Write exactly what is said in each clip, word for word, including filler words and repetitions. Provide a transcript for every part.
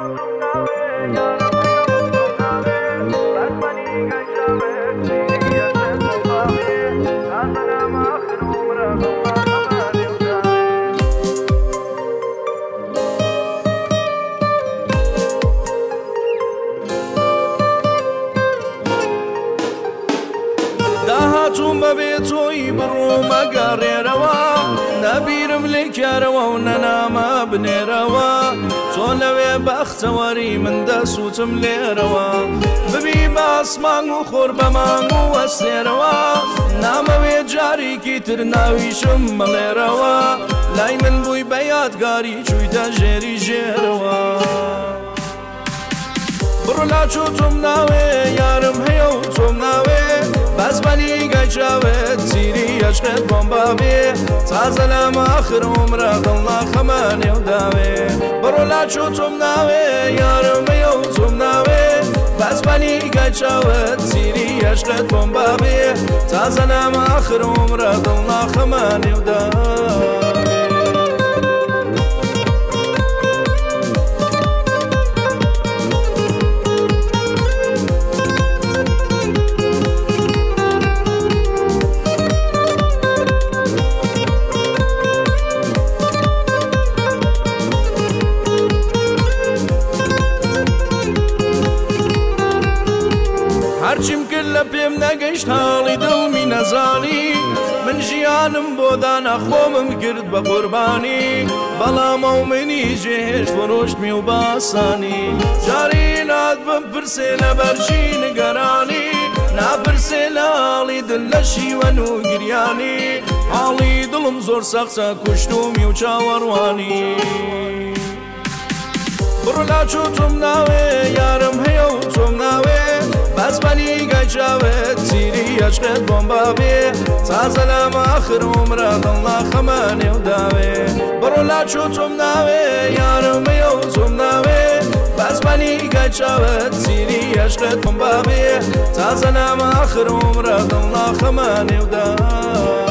داهاتوم بەبێ تۆی بڕۆمە گەڕێرەوە نەبیرم لێ کارەوە و نەنامە بنێرەوە تۆ لەوێ بەختەوەری من دەسووتم لێرەوە ببی بە ئاسمان و خۆر بە مانگ و وەستێرەوە نامەوێ جارێکی تر ناویشم مەڵێرەوە لای من بووی بە یادگاری چوویتە ژێری ژێرەوە بڕۆلا چۆ تۆم ناوێ یارم هەیە و تۆم ناوێ بەزبەنی گەیچاوێت چیری عشقت بۆم بابێ تازە لەم ئاخر عومرە دڵ ناخەمە نێوداوێ بڕۆلا چۆ تۆم ناوێ یارم هەیە و تۆم ناوێ بەزبەنی گەیچاوێت چیری عشقت بۆم بابێ تازە لەم ئاخر عومرە دڵ ناخەمە نێوداوێ هەرچیم کرد لە پێم نەگەیشت حاڵی دڵمی نەزانی من ژیانم بۆ دانا خۆمم کرد بە قوربانی بەڵام ئەو منی ژێهێشت فڕۆشتمی و باسانی جاری نات بپرسێ لە بەرچی نیگەرانی ناپرسێ لە حاڵی دل لە شیوەن و گریانی حاڵی دڵم زۆر سەختە کوشتومی و چاوەڕوانی بڕۆلا چۆ تۆم ناوێ یارم هەیە و تۆم ناوێ بەزبەنی گەیچاوێت چیری عشقت بۆم بابێ تازە لەم ئاخر عومرە دڵ ناخەمە نێوداوێ بڕۆلا چۆ تۆم ناوێ یارم هەیە و تۆم ناوێ بەزبەنی گەیچاوێت چیری عشقت بۆم بابێ تازە لەم ئاخر عومرە دڵ ناخەمە نێوداوێ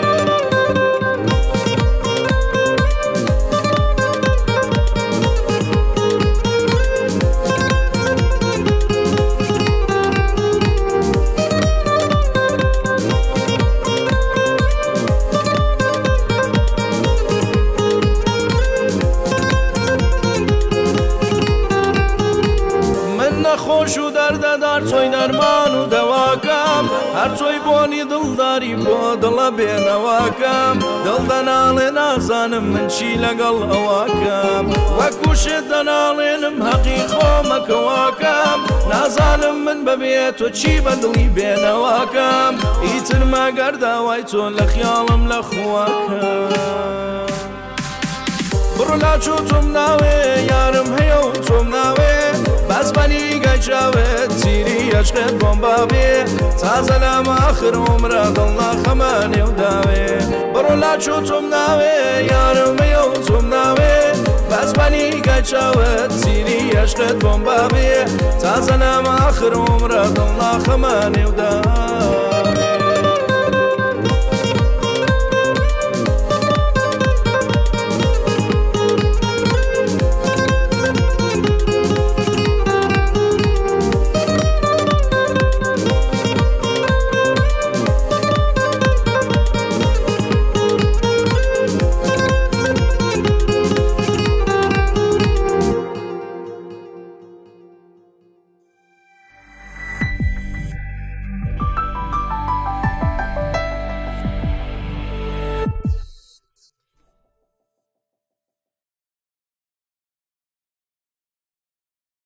خۆش و دەردەدار تۆی دەرمان و دەواکەم هەر تۆی بۆنی دڵداری بۆ دڵە بێنەواکەم دڵ دەناڵێ نازانم من چی لەگەڵ ئەواکەم وەکوشت دەناڵێنم حەقی خۆمەکەواکەم نازانم من بەبێ تۆ چی بە دڵی بێنەواکەم ئیتر مەگەر داوای تۆ لە خیاڵم لە خواکەم بڕۆلا چۆ تۆم ناوێ یارم هەیە و تۆم ناوێ بەزبەنی گەیچاوێت چیری عشقت بۆم بابێ تازە لەم ئاخر عومرە دڵ ناخەمە نێوداوێ بڕۆلا چۆ تۆم ناوێ یارم هەیە و تۆم ناوێ بەزبەنی گەیچاوێت چیری عشقت بۆم بابێ تازە لەم ئاخر عومرە دڵ ناخەمە نێوداوێ